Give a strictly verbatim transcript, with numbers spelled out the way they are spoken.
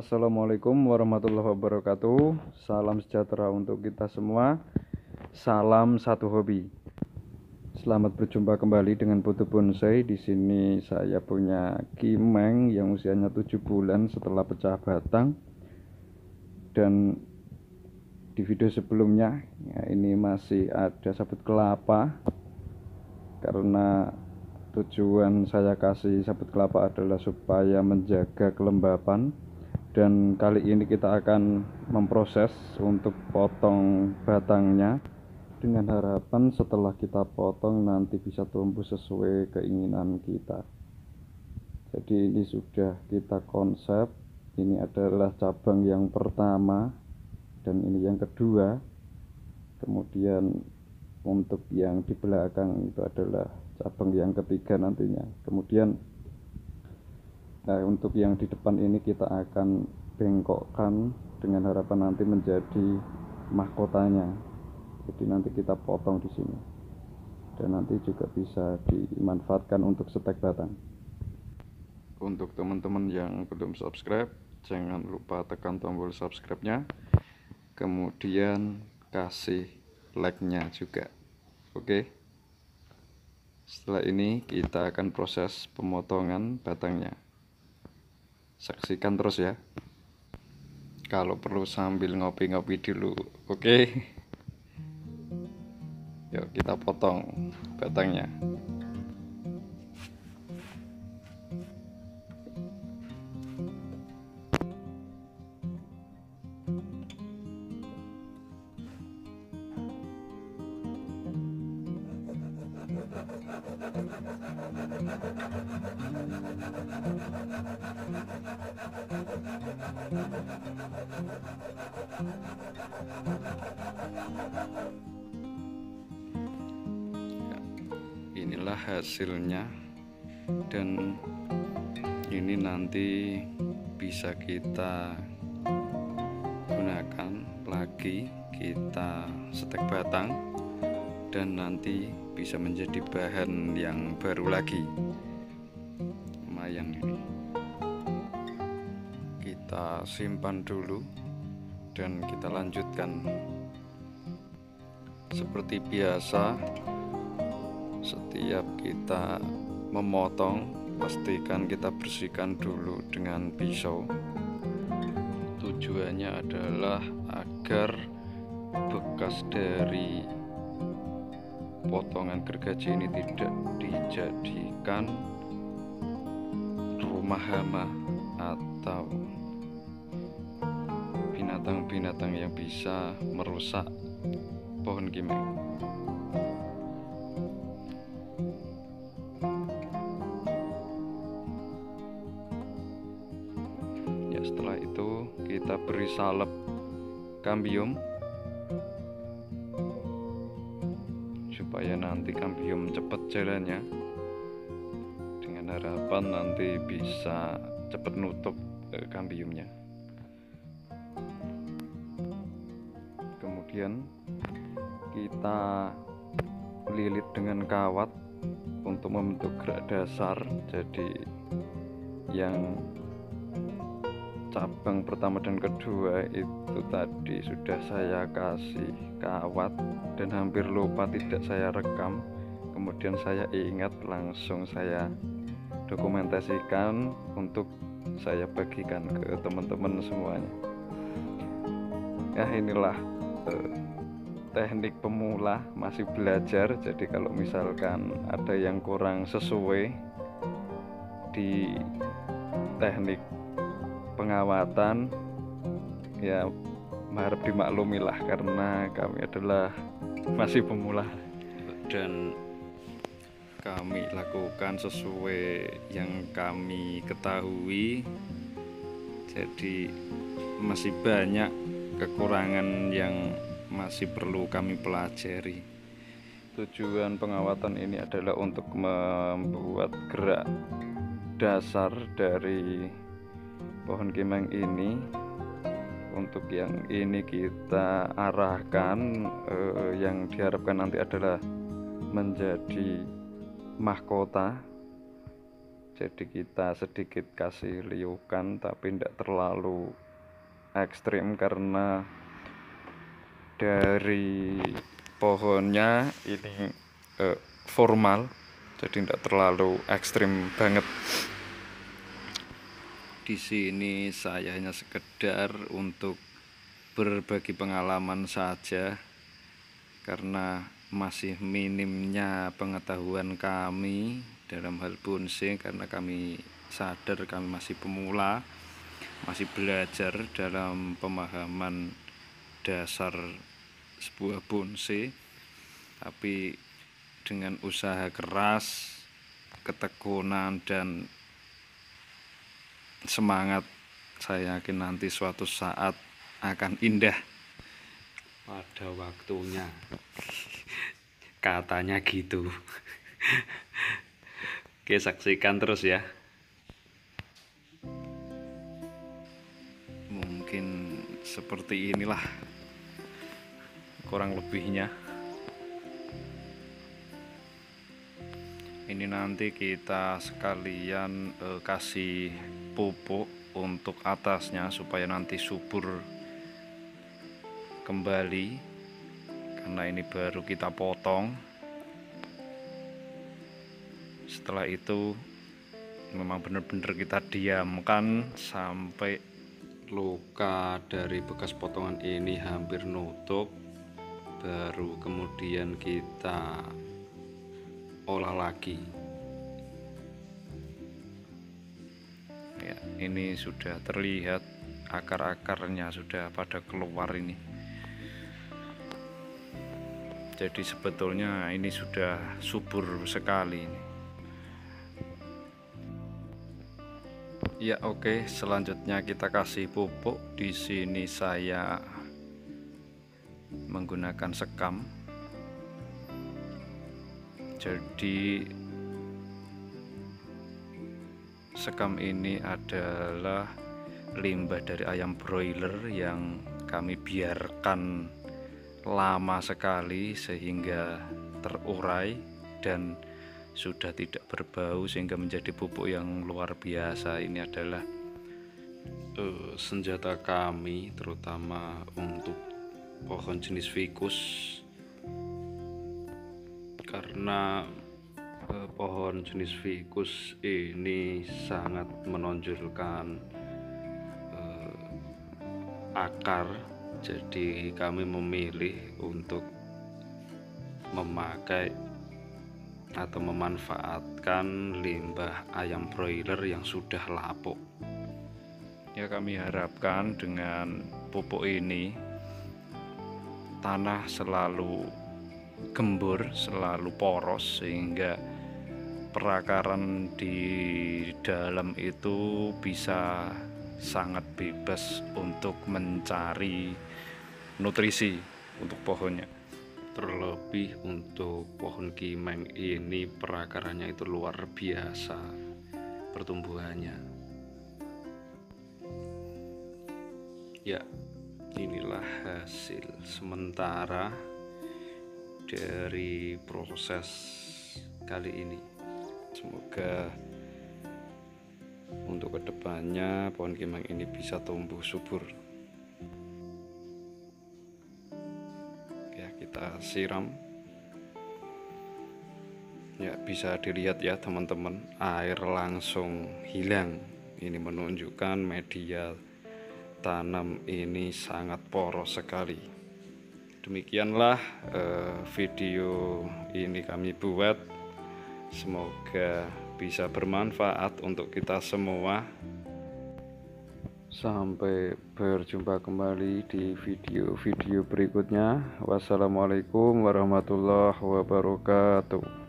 Assalamualaikum warahmatullahi wabarakatuh. Salam sejahtera untuk kita semua. Salam satu hobi. Selamat berjumpa kembali dengan Putu Bonsai. Di sini saya punya kimeng yang usianya tujuh bulan setelah pecah batang. Dan di video sebelumnya, ya ini masih ada sabut kelapa. Karena tujuan saya kasih sabut kelapa adalah supaya menjaga kelembapan. Dan kali ini kita akan memproses untuk potong batangnya dengan harapan setelah kita potong nanti bisa tumbuh sesuai keinginan kita. Jadi ini sudah kita konsep, ini adalah cabang yang pertama dan ini yang kedua. Kemudian untuk yang di belakang itu adalah cabang yang ketiga nantinya. Kemudian nah, untuk yang di depan ini kita akan bengkokkan dengan harapan nanti menjadi mahkotanya. Jadi nanti kita potong di sini. Dan nanti juga bisa dimanfaatkan untuk setek batang. Untuk teman-teman yang belum subscribe, jangan lupa tekan tombol subscribe-nya. Kemudian kasih like-nya juga. Oke. Setelah ini kita akan proses pemotongan batangnya. Saksikan terus ya. Kalau perlu sambil ngopi-ngopi dulu. Oke. Yuk kita potong batangnya. Inilah hasilnya, dan ini nanti bisa kita gunakan lagi, kita setek batang dan nanti bisa menjadi bahan yang baru lagi. Lumayan ini, kita simpan dulu dan kita lanjutkan. Seperti biasa, setiap kita memotong pastikan kita bersihkan dulu dengan pisau. Tujuannya adalah agar bekas dari potongan gergaji ini tidak dijadikan rumah hama atau binatang-binatang yang bisa merusak pohon kimeng. Setelah itu kita beri salep kambium supaya nanti kambium cepat jalannya, dengan harapan nanti bisa cepat nutup eh, kambiumnya. Kemudian kita lilit dengan kawat untuk membentuk gerak dasar. Jadi yang cabang pertama dan kedua itu tadi sudah saya kasih kawat dan hampir lupa tidak saya rekam. Kemudian saya ingat, langsung saya dokumentasikan untuk saya bagikan ke teman-teman semuanya. Ya inilah eh, teknik pemula, masih belajar. Jadi kalau misalkan ada yang kurang sesuai di teknik pengawatan, ya harap dimaklumilah karena kami adalah masih pemula dan kami lakukan sesuai yang kami ketahui. Jadi masih banyak kekurangan yang masih perlu kami pelajari. Tujuan pengawatan ini adalah untuk membuat gerak dasar dari pohon kimeng ini. Untuk yang ini kita arahkan, eh, yang diharapkan nanti adalah menjadi mahkota Jadi kita sedikit kasih liukan tapi tidak terlalu ekstrim karena dari pohonnya ini eh, formal, jadi tidak terlalu ekstrim banget. Di sini saya hanya sekedar untuk berbagi pengalaman saja, karena masih minimnya pengetahuan kami dalam hal bonsai, karena kami sadar kami masih pemula, masih belajar dalam pemahaman dasar sebuah bonsai. Tapi dengan usaha keras, ketekunan, dan semangat, saya yakin nanti suatu saat akan indah pada waktunya. Katanya gitu. Oke, saksikan terus ya. Mungkin seperti inilah kurang lebihnya. Ini nanti kita sekalian eh, kasih pupuk untuk atasnya supaya nanti subur kembali, karena ini baru kita potong. Setelah itu memang benar-benar kita diamkan sampai luka dari bekas potongan ini hampir nutup, baru kemudian kita olah lagi. Ya, ini sudah terlihat akar-akarnya sudah pada keluar ini. Jadi sebetulnya ini sudah subur sekali ini. Ya oke, selanjutnya kita kasih pupuk. Di sini saya menggunakan sekam. Jadi sekam ini adalah limbah dari ayam broiler yang kami biarkan lama sekali sehingga terurai dan sudah tidak berbau, sehingga menjadi pupuk yang luar biasa. Ini adalah uh, senjata kami, terutama untuk pohon jenis ficus, karena uh, pohon jenis ficus ini sangat menonjolkan uh, akar. Jadi kami memilih untuk memakai atau memanfaatkan limbah ayam broiler yang sudah lapuk. Ya, kami harapkan dengan pupuk ini tanah selalu gembur, selalu poros, sehingga perakaran di dalam itu bisa sangat bebas untuk mencari nutrisi untuk pohonnya. Terlebih untuk pohon kimeng ini perakarannya itu luar biasa pertumbuhannya. Ya, inilah hasil sementara dari proses kali ini. Semoga untuk kedepannya pohon kimeng ini bisa tumbuh subur. Ya, kita siram. Ya, bisa dilihat ya teman-teman, air langsung hilang. Ini menunjukkan media tanam ini sangat poros sekali. Demikianlah eh, video ini kami buat. Semoga bisa bermanfaat untuk kita semua. Sampai berjumpa kembali di video-video berikutnya. Wassalamualaikum warahmatullahi wabarakatuh.